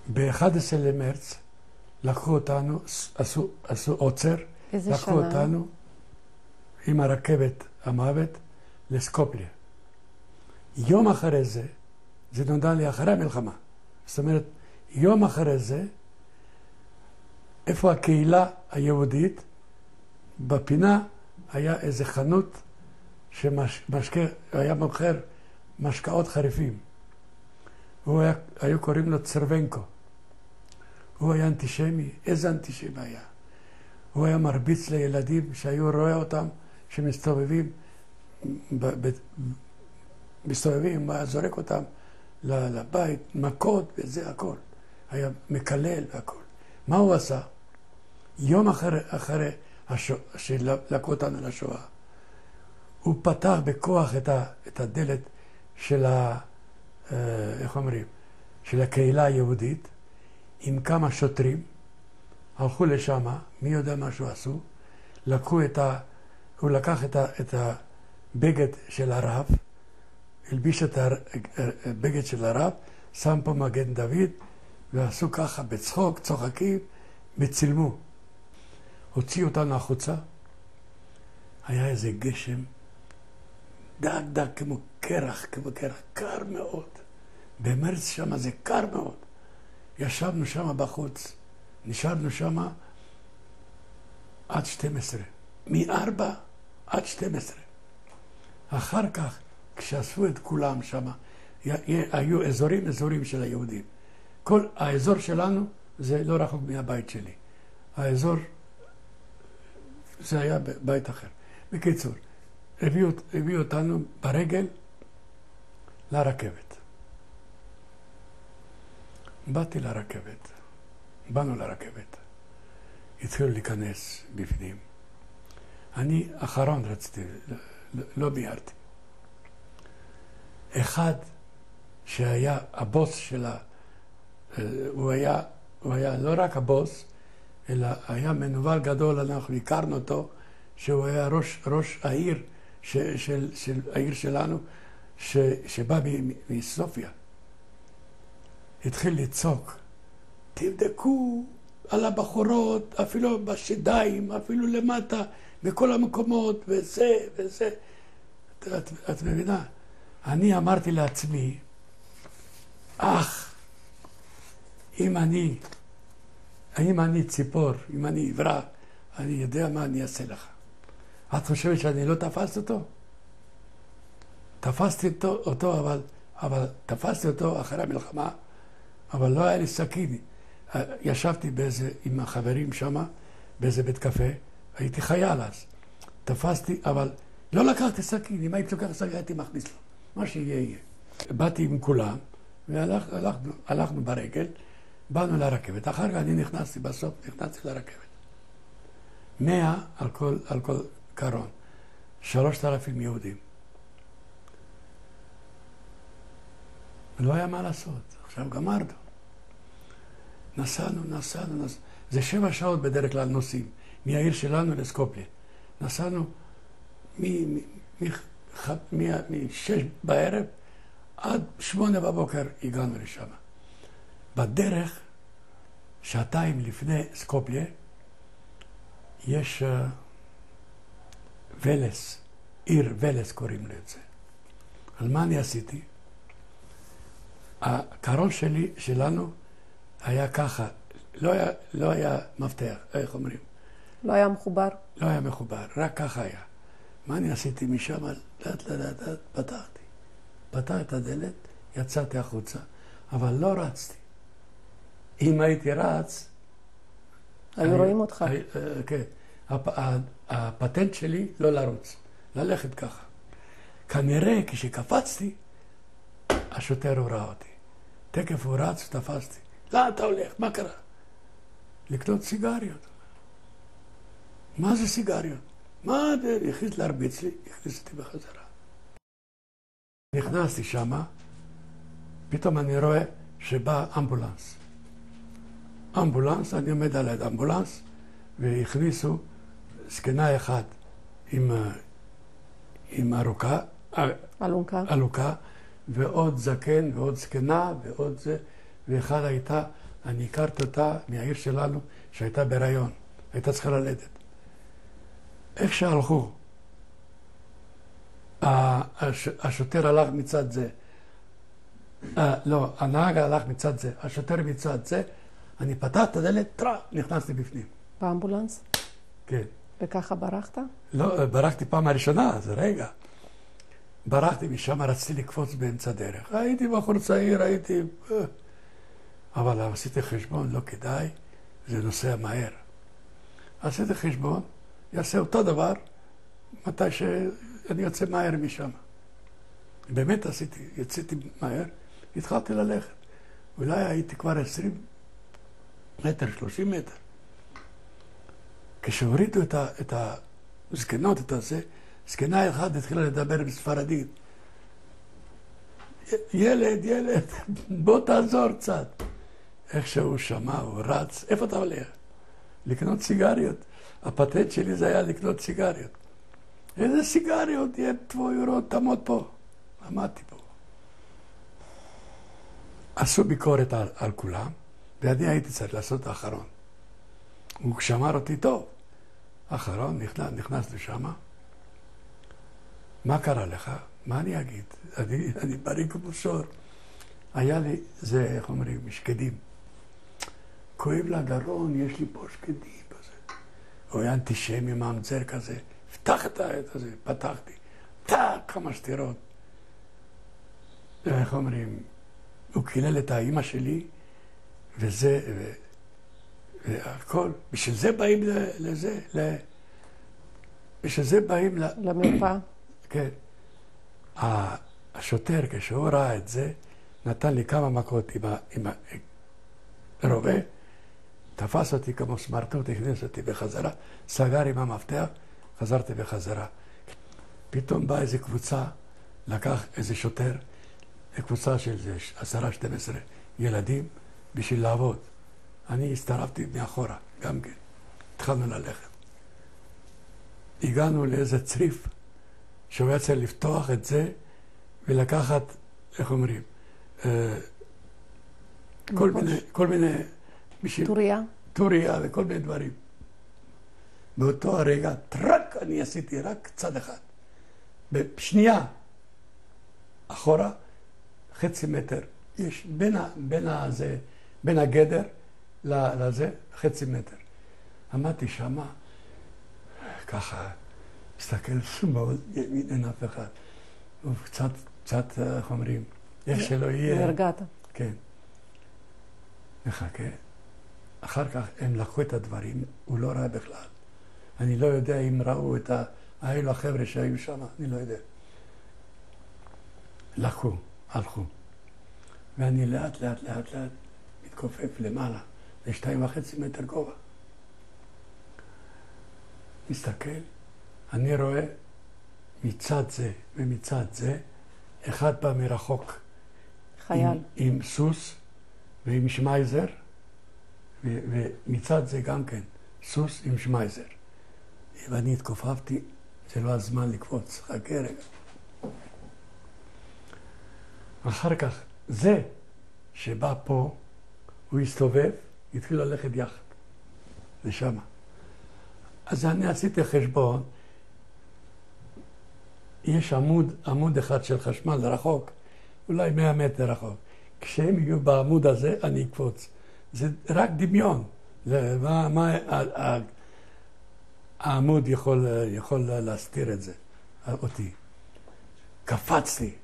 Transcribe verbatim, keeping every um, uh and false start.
ב-אחד עשר למרץ לקחו אותנו, עשו, עשו עוצר, איזה לקחו שנה? אותנו עם הרכבת המוות לסקופיה. יום אחרי זה, זה נודע לי אחרי המלחמה. זאת אומרת, יום אחרי זה, איפה הקהילה היהודית, בפינה היה איזה חנות שמשקה, היה מוכר משקאות חריפים. הוא היה, היו קוראים לו צרבנקו. הוא היה אנטישמי, איזה אנטישמי היה. הוא היה מרביץ לילדים שהיו רואה אותם, שמסתובבים, ב, ב, מסתובבים, זורק אותם לבית, מכות וזה הכל. היה מקלל והכל. מה הוא עשה? יום אחרי, אחרי השו, שלקחו אותנו לשואה, הוא פתח בכוח את, ה, את הדלת של ה... איך אומרים? של הקהילה היהודית, עם כמה שוטרים, הלכו לשם, מי יודע מה שהוא עשו, לקחו את ה... הוא לקח את, ה, את הבגד של הרב, הלביש את הבגד של הרב, שם פה מגן דוד, ועשו ככה בצחוק, צוחקים, וצילמו. הוציאו אותנו החוצה, היה איזה גשם, דק דק כמו קרח, כמו קרח, קר מאוד. במרץ שם זה קר מאוד. ישבנו שם בחוץ, נשארנו שם עד שתים עשרה. מ-ארבע עד שתים עשרה. אחר כך, כשאספו את כולם שם, היו אזורים, אזורים של היהודים. כל האזור שלנו זה לא רחוק מהבית שלי. האזור, זה היה בבית אחר. בקיצור, הביאו, הביאו אותנו ברגל לרכבת. באתי לרכבת, באנו לרכבת. התחילו להיכנס בפנים. אני אחרון רציתי, לא, לא ביארתי. אחד שהיה הבוס שלה, הוא היה, הוא היה לא רק הבוס, אלא היה מנוול גדול, אנחנו הכרנו אותו, שהוא היה ראש, ראש העיר של, של, של העיר שלנו, ש, שבא מסופיה. התחיל לצעוק, תבדקו על הבחורות, אפילו בשדיים, אפילו למטה, בכל המקומות, וזה, וזה. את, את, את מבינה? אני אמרתי לעצמי, אך, אם אני, אם אני ציפור, אם אני עברה, אני יודע מה אני אעשה לך. את חושבת שאני לא תפסתי אותו? תפסתי אותו, אותו אבל, אבל תפסתי אותו אחרי המלחמה, אבל לא היה לי סכין. ישבתי באיזה, עם החברים שם, באיזה בית קפה, הייתי חייל אז. תפסתי, אבל לא לקחתי סכין. אם הייתי לוקח סכין, הייתי מכניס לו. מה שיהיה יהיה. באתי עם כולם, והלכנו הלכנו ברגל, באנו לרכבת. אחר כך אני נכנסתי, בסוף נכנסתי לרכבת. מאה על כל, על כל קרון. שלושת אלפים יהודים. לא היה מה לעשות. עכשיו גמרנו. נסענו, נסענו, נסענו. זה שבע שעות בדרך כלל נוסעים. מהעיר שלנו לסקופיה. נסענו משש בערב עד שמונה בבוקר הגענו לשם. בדרך, שעתיים לפני סקופיה, יש uh, ולס, עיר ולס קוראים לו את זה. על מה אני עשיתי? הקרון שלי, שלנו, היה ככה, לא היה, לא היה מפתח, איך אומרים? לא היה מחובר? לא היה מחובר, רק ככה היה. מה אני עשיתי משם? לאט לאט לאט פתחתי. פתח את הדלת, יצאתי החוצה, אבל לא רצתי. אם הייתי רץ... היו אני, רואים אותך. I, uh, כן. הפטנט שלי לא לרוץ, ללכת ככה. כנראה כשקפצתי, השוטר הוא ראה אותי. תקף הוא רץ ותפסתי. לאן אתה הולך? מה קרה? לקנות סיגריות. מה זה סיגריות? מה זה? הכניס להרביץ לי, הכניס אותי בחזרה. נכנסתי שמה, פתאום אני רואה שבא אמבולנס. אמבולנס, אני עומד על האמבולנס, והכניסו זקנה אחת עם, עם ארוכה, אלונקה. אלונקה, ועוד זקן ועוד זקנה ועוד זה, ואחד הייתה אני הכרתי אותה מהעיר שלנו, שהייתה בהיריון, הייתה צריכה ללדת. איך שהלכו, הש, השוטר הלך מצד זה, אה, לא, הנהג הלך מצד זה, השוטר מצד זה, אני פתח את הדלת, טרע, נכנסתי בפנים. באמבולנס? כן. וככה ברחת? לא, ברחתי פעם הראשונה, אז רגע. ברחתי משם, רציתי לקפוץ באמצע דרך. הייתי בחור צעיר, הייתי... אבל עשיתי חשבון, לא כדאי, זה נוסע מהר. עשיתי חשבון, יעשה אותו דבר, מתי שאני יוצא מהר משם. באמת עשיתי, יצאתי מהר, התחלתי ללכת. אולי הייתי כבר עשרים מטר, שלושים מטר. כשהורידו את, ה, את הזקנות, את הזה, זקנה אחת התחילה לדבר בספרדית. ילד, ילד, בוא תעזור קצת. איך שהוא שמע, הוא רץ, איפה אתה הולך? לקנות סיגריות. הפטנט שלי זה היה לקנות סיגריות. איזה סיגריות? יהיה תבוא יורות, תעמוד פה. עמדתי פה. עשו ביקורת על, על כולם, ואני הייתי צריך לעשות את האחרון. הוא שמר אותי טוב. האחרון, נכנס, נכנס לשם. מה קרה לך? מה אני אגיד? אני, אני בריא כמו שור. היה לי, זה, איך אומרים, שקדים. כואב לגרון, יש לי פה שקדים כזה. הוא היה אנטישמי, מאמצר כזה. פתח את העט הזה, פתחתי. פתח כמה שתירות. איך אומרים, הוא קילל את האמא שלי, וזה, ו... והכל. בשביל זה באים לזה, ל... בשביל זה באים ל... למרפאה. כן. השוטר, כשהוא ראה את זה, נתן לי כמה מכות עם הרובה, תפס אותי כמו סמרטוט, הכניס אותי בחזרה, סגר עם המפתח, חזרתי בחזרה. פתאום באה איזו קבוצה, לקח איזה שוטר, קבוצה של עשרה, שתים עשרה ילדים, בשביל לעבוד. אני הסתרפתי מאחורה, גם כן. התחלנו ללכת. הגענו לאיזה צריף, שהוא היה צריך לפתוח את זה, ולקחת, איך אומרים, כל מיני, כל מיני... טוריה? טוריה וכל מיני דברים. באותו הרגע, טרק, אני עשיתי רק צד אחד. בשנייה, אחורה, חצי מטר. יש בין, בין, הזה, בין הגדר לזה, חצי מטר. עמדתי שמה, ככה, מסתכל שמאל, ימין, אין אף אחד. וקצת, קצת, איך אומרים, איך שלא יהיה. והרגעת. כן. נחכה. אחר כך הם לקחו את הדברים, הוא לא ראה בכלל. אני לא יודע אם ראו את האלו החבר'ה שהיו שם, אני לא יודע. לקחו, הלכו. ואני לאט לאט לאט לאט מתכופף למעלה, לשתיים וחצי מטר גובה. מסתכל, אני רואה מצד זה ומצד זה, אחד בא מרחוק. חייל. עם, עם סוס ועם שמייזר, ו, ומצד זה גם כן, סוס עם שמייזר. ואני התכופפתי, זה לא הזמן לקפוץ, חכה רגע. אחר כך, זה שבא פה, הוא הסתובב, התחיל ללכת יחד, לשם. אז אני עשיתי חשבון, יש עמוד, עמוד אחד של חשמל רחוק, אולי מאה מטר רחוק. כשהם יהיו בעמוד הזה, אני אקפוץ. זה רק דמיון. זה, מה, מה העמוד יכול, יכול להסתיר את זה, אותי. קפצתי.